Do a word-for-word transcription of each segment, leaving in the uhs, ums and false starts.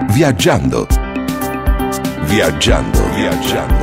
Viaggiando. Viaggiando, viaggiando.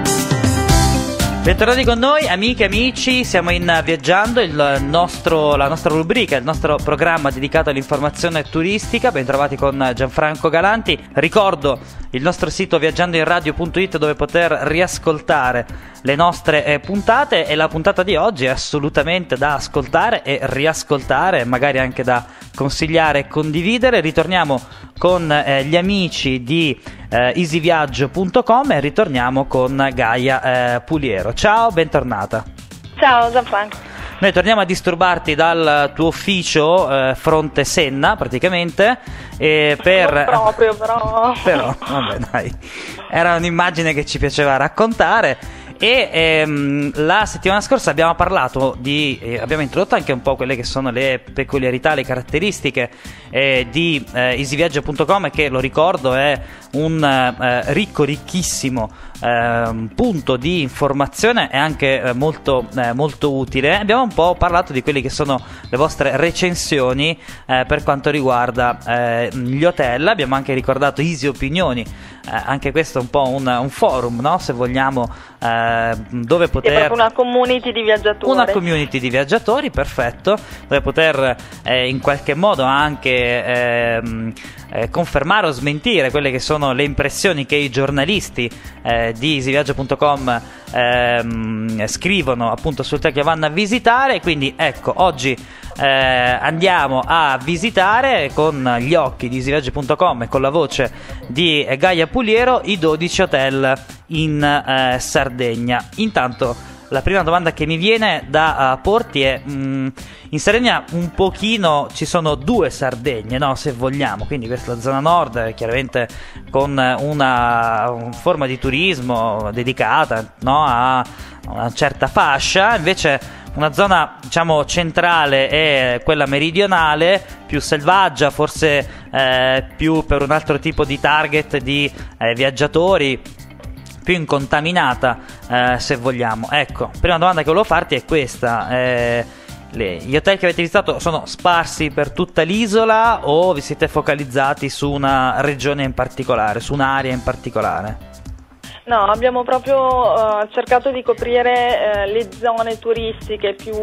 Bentornati con noi, amiche e amici, siamo in Viaggiando, il nostro, la nostra rubrica, il nostro programma dedicato all'informazione turistica. Bentrovati con Gianfranco Galanti. Ricordo il nostro sito viaggiandoinradio punto it dove poter riascoltare le nostre eh, puntate, e la puntata di oggi è assolutamente da ascoltare e riascoltare, magari anche da consigliare e condividere. Ritorniamo con eh, gli amici di eh, easyviaggio punto com e ritorniamo con Gaia eh, Puliero. Ciao, bentornata. Ciao Gianfranco. Noi torniamo a disturbarti dal tuo ufficio eh, fronte Senna, praticamente, e per... Non proprio, però... però, vabbè, dai, era un'immagine che ci piaceva raccontare. E ehm, la settimana scorsa abbiamo parlato di, eh, abbiamo introdotto anche un po' quelle che sono le peculiarità, le caratteristiche eh, di eh, easyviaggio punto com, che, lo ricordo, è un eh, ricco, ricchissimo eh, punto di informazione e anche eh, molto, eh, molto utile. Abbiamo un po' parlato di quelli che sono le vostre recensioni eh, per quanto riguarda eh, gli hotel. Abbiamo anche ricordato Easy Opinioni, eh, anche questo è un po' un, un forum, no? Se vogliamo, eh, dove poter... È proprio una community di viaggiatori. Una community di viaggiatori, perfetto, dove poter eh, in qualche modo anche eh, eh, confermare o smentire quelle che sono le impressioni che i giornalisti eh, di easyviaggio punto com eh, scrivono appunto sul hotel che vanno a visitare. Quindi ecco, oggi eh, andiamo a visitare con gli occhi di easyviaggio punto com e con la voce di Gaia Puliero i dodici hotel in eh, Sardegna. Intanto la prima domanda che mi viene da uh, porti è mh, in Sardegna un pochino ci sono due Sardegne, no? Se vogliamo, quindi questa è la zona nord, chiaramente con una, una forma di turismo dedicata, no? A una certa fascia, invece una zona, diciamo, centrale è quella meridionale, più selvaggia, forse eh, più per un altro tipo di target di eh, viaggiatori, più incontaminata, eh, se vogliamo. Ecco, prima domanda che volevo farti è questa: eh, le, gli hotel che avete visitato sono sparsi per tutta l'isola o vi siete focalizzati su una regione in particolare, su un'area in particolare? No, abbiamo proprio uh, cercato di coprire uh, le zone turistiche più,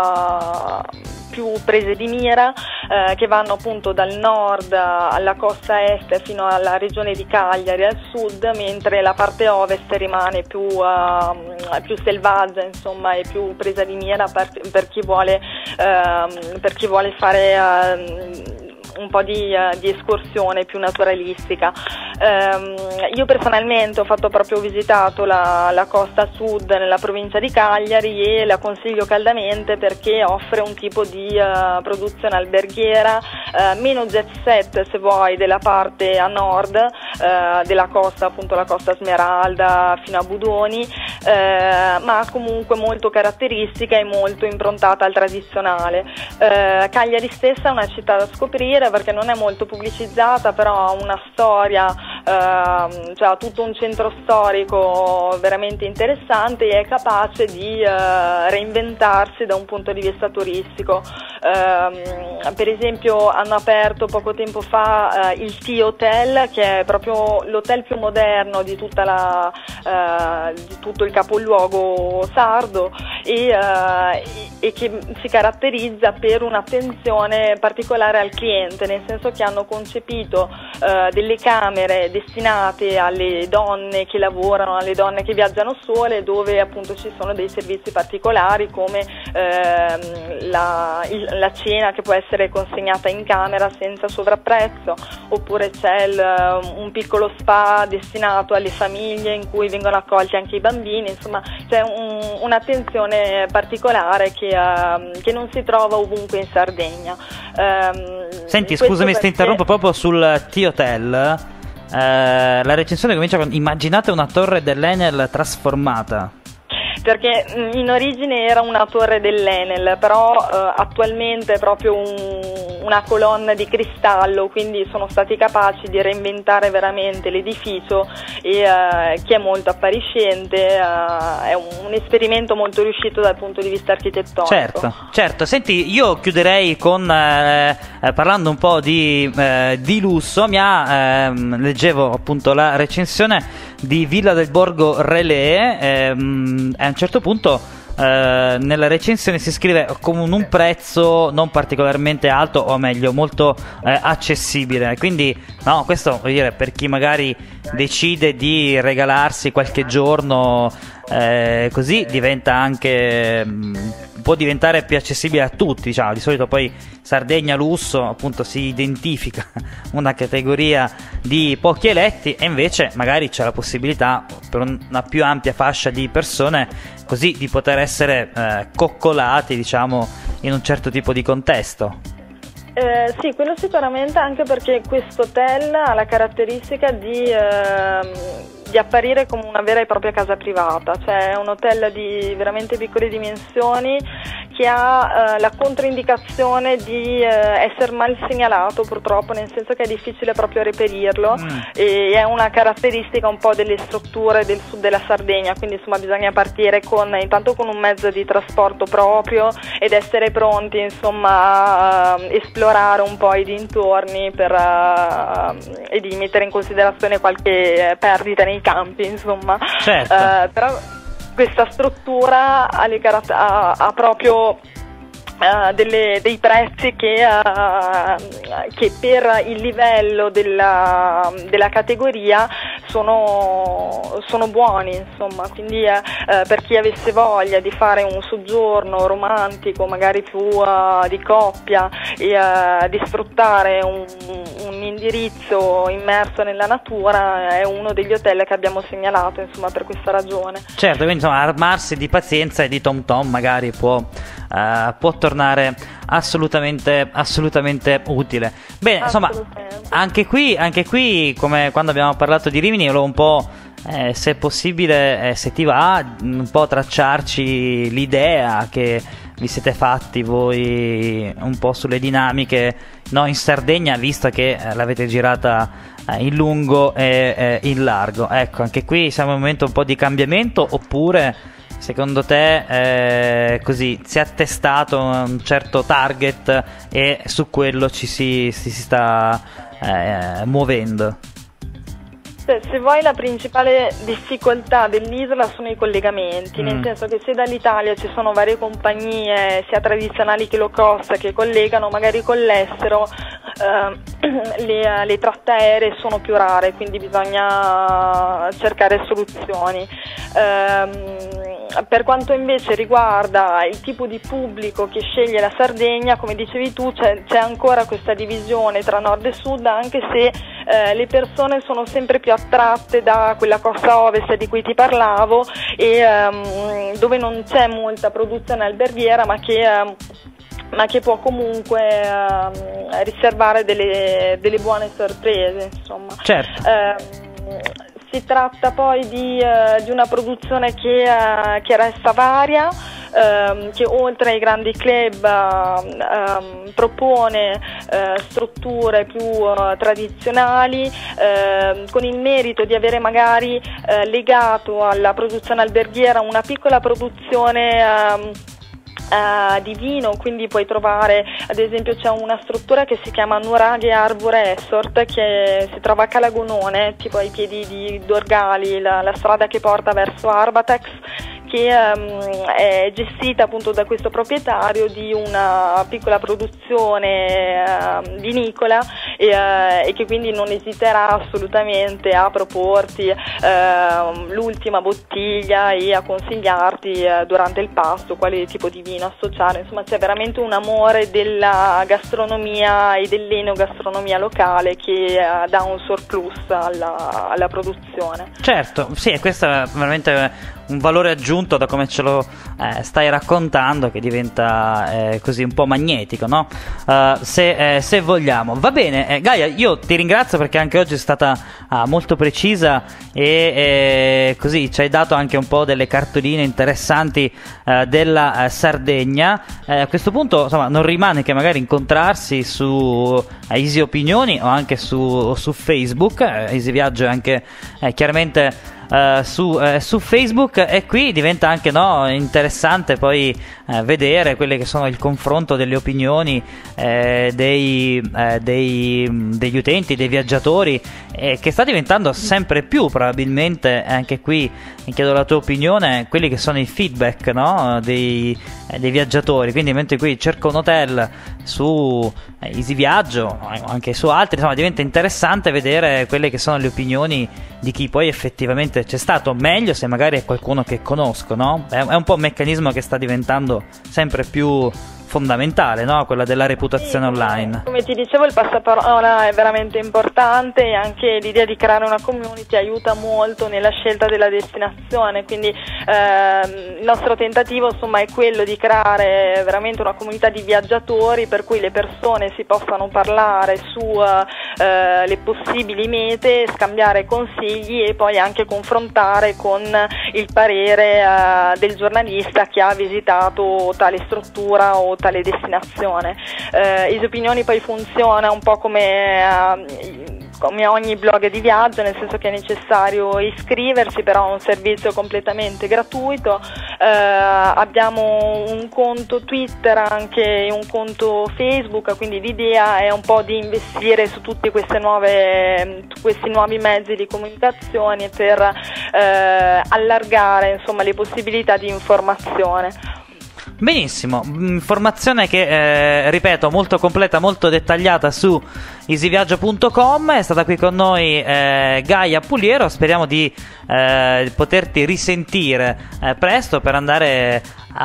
uh, più prese di mira, uh, che vanno appunto dal nord alla costa est fino alla regione di Cagliari al sud, mentre la parte ovest rimane più, uh, più selvaggia, insomma, e più presa di mira per, per chi vuole, uh, per chi vuole fare uh, un po' di, uh, di escursione più naturalistica. Um, io personalmente ho fatto proprio ho visitato la, la costa sud nella provincia di Cagliari e la consiglio caldamente perché offre un tipo di uh, produzione alberghiera uh, meno jet set, se vuoi, della parte a nord uh, della costa, appunto la costa Smeralda fino a Budoni, uh, ma comunque molto caratteristica e molto improntata al tradizionale. Uh, Cagliari stessa è una città da scoprire perché non è molto pubblicizzata, però ha una storia, Uh, cioè ha tutto un centro storico veramente interessante e è capace di uh, reinventarsi da un punto di vista turistico. Uh, per esempio hanno aperto poco tempo fa uh, il T-Hotel, che è proprio l'hotel più moderno di, tutta la, uh, di tutto il capoluogo sardo e, uh, e che si caratterizza per un'attenzione particolare al cliente, nel senso che hanno concepito uh, delle camere destinate alle donne che lavorano, alle donne che viaggiano sole, dove appunto ci sono dei servizi particolari come ehm, la, il, la cena che può essere consegnata in camera senza sovrapprezzo, oppure c'è il, un piccolo spa destinato alle famiglie in cui vengono accolti anche i bambini. Insomma, c'è un, un'attenzione particolare che, uh, che non si trova ovunque in Sardegna. Um, Senti, scusami se ti interrompo, proprio sul T-Hotel. Uh, la recensione comincia con: immaginate una torre dell'Enel trasformata. perché in origine era una torre dell'Enel, però eh, attualmente è proprio un, una colonna di cristallo, quindi sono stati capaci di reinventare veramente l'edificio e eh, chi è molto appariscente, eh, è un, un esperimento molto riuscito dal punto di vista architettonico. Certo, certo. Senti, io chiuderei con eh, eh, parlando un po' di, eh, di lusso. Mi ha, ehm, leggevo appunto la recensione di Villa del Borgo Relais, ehm, a un certo punto eh, nella recensione si scrive con un prezzo non particolarmente alto, o meglio molto eh, accessibile, quindi no, questo vuol dire per chi magari decide di regalarsi qualche giorno eh, così diventa anche mh, può diventare più accessibile a tutti, diciamo. Di solito poi Sardegna lusso appunto si identifica una categoria di pochi eletti, e invece magari c'è la possibilità per una più ampia fascia di persone così di poter essere eh, coccolati, diciamo, in un certo tipo di contesto. Eh, sì, quello sicuramente, anche perché questo hotel ha la caratteristica di, eh, di apparire come una vera e propria casa privata, cioè è un hotel di veramente piccole dimensioni che ha eh, la controindicazione di eh, essere mal segnalato, purtroppo, nel senso che è difficile proprio reperirlo, mm. e è una caratteristica un po' delle strutture del sud della Sardegna, quindi insomma bisogna partire con intanto con un mezzo di trasporto proprio ed essere pronti insomma a esplorare un po' i dintorni per, uh, e di mettere in considerazione qualche perdita nei campi, insomma. Certo. Uh, però questa struttura ha, le carat- ha, ha proprio uh, delle, dei prezzi che, uh, che per il livello della, della categoria sono, sono buoni, insomma, quindi eh, per chi avesse voglia di fare un soggiorno romantico, magari più uh, di coppia, e uh, di sfruttare un, un indirizzo immerso nella natura, è uno degli hotel che abbiamo segnalato, insomma, per questa ragione. Certo, quindi insomma armarsi di pazienza e di tom tom magari può, uh, può tornare assolutamente, assolutamente utile. Bene, insomma, anche qui, anche qui, come quando abbiamo parlato di Rimini, volevo un po', eh, se è possibile, eh, se ti va, un po' tracciarci l'idea che vi siete fatti voi un po' sulle dinamiche, no, in Sardegna, visto che eh, l'avete girata eh, in lungo e eh, in largo. Ecco, anche qui siamo in un momento un po' di cambiamento, oppure secondo te eh, così si è attestato un certo target e su quello ci si, si, si sta eh, muovendo? Se vuoi, la principale difficoltà dell'isola sono i collegamenti, mm. nel senso che se dall'Italia ci sono varie compagnie sia tradizionali che low cost che collegano magari con l'estero, eh, le, le tratte aeree sono più rare, quindi bisogna cercare soluzioni. Eh, per quanto invece riguarda il tipo di pubblico che sceglie la Sardegna, come dicevi tu, c'è, c'è ancora questa divisione tra nord e sud, anche se eh, le persone sono sempre più attratte da quella costa ovest di cui ti parlavo, e ehm, dove non c'è molta produzione alberghiera, ma che ehm, ma che può comunque ehm, riservare delle, delle buone sorprese, insomma. Certo. Eh, si tratta poi di, eh, di una produzione che, eh, che resta varia, ehm, che oltre ai grandi club ehm, propone eh, strutture più eh, tradizionali, eh, con il merito di avere magari eh, legato alla produzione alberghiera una piccola produzione ehm, Uh, di vino, quindi puoi trovare, ad esempio c'è una struttura che si chiama Nuraghe Arbor Resort, che si trova a Calagonone, tipo ai piedi di Dorgali, la, la strada che porta verso Arbatex, che um, è gestita appunto da questo proprietario di una piccola produzione uh, vinicola, e, uh, e che quindi non esiterà assolutamente a proporti uh, l'ultima bottiglia e a consigliarti uh, durante il pasto quale tipo di vino associare. Insomma, c'è veramente un amore della gastronomia e dell'enogastronomia locale che uh, dà un surplus alla, alla produzione. Certo, sì, questo è veramente un valore aggiunto appunto da come ce lo eh, stai raccontando, che diventa eh, così un po' magnetico, no? Uh, se, eh, se vogliamo. Va bene, eh, Gaia, io ti ringrazio perché anche oggi è stata uh, molto precisa e eh, così ci hai dato anche un po' delle cartoline interessanti uh, della uh, Sardegna. Eh, a questo punto, insomma, non rimane che magari incontrarsi su uh, Easy Opinioni o anche su, su Facebook. uh, Easy Viaggio è anche eh, chiaramente Uh, su, uh, su Facebook, e qui diventa anche no, interessante poi uh, vedere quelle che sono il confronto delle opinioni eh, dei, eh, dei, degli utenti, dei viaggiatori, eh, che sta diventando sempre più probabilmente, anche qui mi chiedo la tua opinione, quelli che sono i feedback, no, dei, eh, dei viaggiatori. Quindi mentre qui cerco un hotel su eh, Easy Viaggio, anche su altri, insomma diventa interessante vedere quelle che sono le opinioni di chi poi effettivamente c'è stato. Meglio se magari è qualcuno che conosco, no? È, è un po' un meccanismo che sta diventando sempre più fondamentale, no? Quella della reputazione sì, online. Come ti dicevo, il passaparola è veramente importante, e anche l'idea di creare una community aiuta molto nella scelta della destinazione. Quindi ehm, il nostro tentativo, insomma, è quello di creare veramente una comunità di viaggiatori per cui le persone si possano parlare su eh, le possibili mete, scambiare consigli e poi anche confrontare con il parere eh, del giornalista che ha visitato tale struttura o tale destinazione. Eh, Easy Opinioni poi funziona un po' come, uh, come ogni blog di viaggio, nel senso che è necessario iscriversi, però è un servizio completamente gratuito. Eh, abbiamo un conto Twitter, anche un conto Facebook, quindi l'idea è un po' di investire su tutti queste nuove, questi nuovi mezzi di comunicazione per eh, allargare, insomma, le possibilità di informazione. Benissimo, informazione che eh, ripeto molto completa, molto dettagliata su easyviaggio punto com. È stata qui con noi eh, Gaia Puliero. Speriamo di eh, poterti risentire eh, presto per andare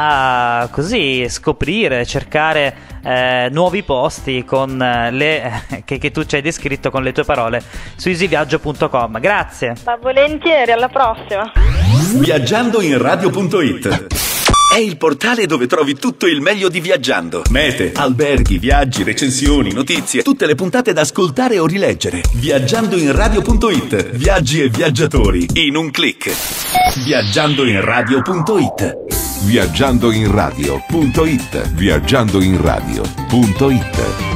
a così scoprire, cercare eh, nuovi posti con le che, che tu ci hai descritto con le tue parole su easyviaggio punto com. Grazie. Ma volentieri, alla prossima. Viaggiando in radio punto it è il portale dove trovi tutto il meglio di viaggiando. Mete, alberghi, viaggi, recensioni, notizie, tutte le puntate da ascoltare o rileggere. Viaggiando in radio punto it. Viaggi e viaggiatori in un click. Viaggiando in radio punto it. Viaggiando in radio punto it. Viaggiando in radio punto it.